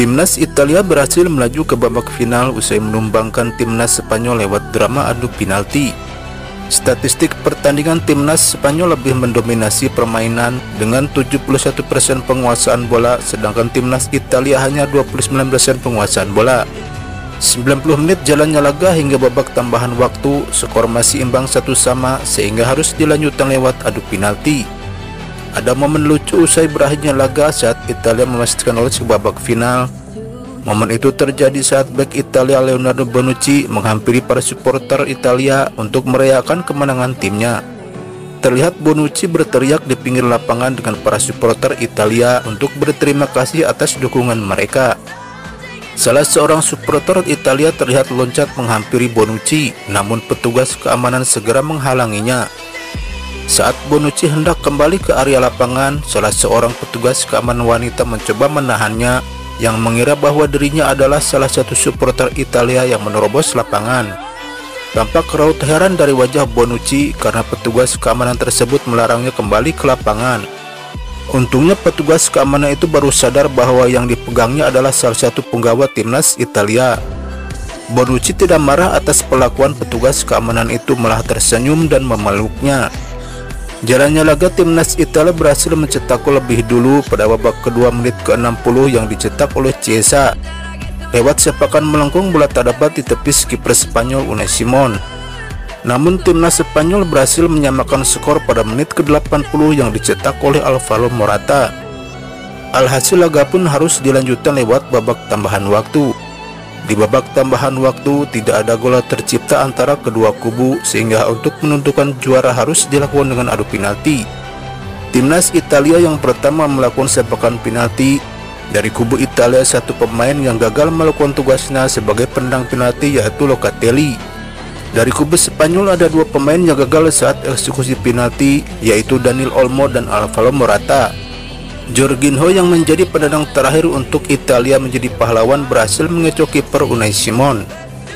Timnas Italia berhasil melaju ke babak final usai menumbangkan timnas Spanyol lewat drama adu penalti. Statistik pertandingan timnas Spanyol lebih mendominasi permainan dengan 71% penguasaan bola, sedangkan timnas Italia hanya 29% penguasaan bola. 90 menit jalannya laga hingga babak tambahan waktu, skor masih imbang 1-1 sehingga harus dilanjutkan lewat adu penalti. Ada momen lucu usai berakhirnya laga saat Italia memastikan lolos ke babak final. Momen itu terjadi saat bek Italia Leonardo Bonucci menghampiri para supporter Italia untuk merayakan kemenangan timnya. Terlihat Bonucci berteriak di pinggir lapangan dengan para supporter Italia untuk berterima kasih atas dukungan mereka. Salah seorang supporter Italia terlihat loncat menghampiri Bonucci, namun petugas keamanan segera menghalanginya. Saat Bonucci hendak kembali ke area lapangan, salah seorang petugas keamanan wanita mencoba menahannya, yang mengira bahwa dirinya adalah salah satu supporter Italia yang menerobos lapangan. Tampak raut heran dari wajah Bonucci karena petugas keamanan tersebut melarangnya kembali ke lapangan. Untungnya petugas keamanan itu baru sadar bahwa yang dipegangnya adalah salah satu penggawa timnas Italia. Bonucci tidak marah atas perlakuan petugas keamanan itu, malah tersenyum dan memeluknya. Jalannya laga timnas Italia berhasil mencetak gol lebih dulu pada babak kedua menit ke-60 yang dicetak oleh Chiesa. Lewat sepakan melengkung, bola tak dapat ditepis kiper Spanyol Unai Simon. Namun timnas Spanyol berhasil menyamakan skor pada menit ke-80 yang dicetak oleh Alvaro Morata. Alhasil laga pun harus dilanjutkan lewat babak tambahan waktu. Di babak tambahan waktu tidak ada gol tercipta antara kedua kubu, sehingga untuk menentukan juara harus dilakukan dengan adu penalti. Timnas Italia yang pertama melakukan sepakan penalti. Dari kubu Italia, satu pemain yang gagal melakukan tugasnya sebagai penendang penalti yaitu Locatelli. Dari kubu Spanyol ada dua pemain yang gagal saat eksekusi penalti, yaitu Daniel Olmo dan Alvaro Morata. Jorginho yang menjadi penendang terakhir untuk Italia menjadi pahlawan berhasil mengecoh kiper Unai Simon.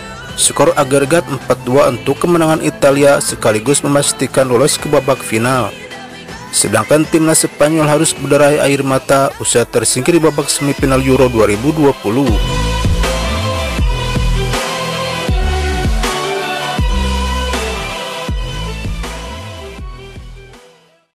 Skor agregat 4-2 untuk kemenangan Italia sekaligus memastikan lolos ke babak final. Sedangkan timnas Spanyol harus berderai air mata usai tersingkir di babak semifinal Euro 2020.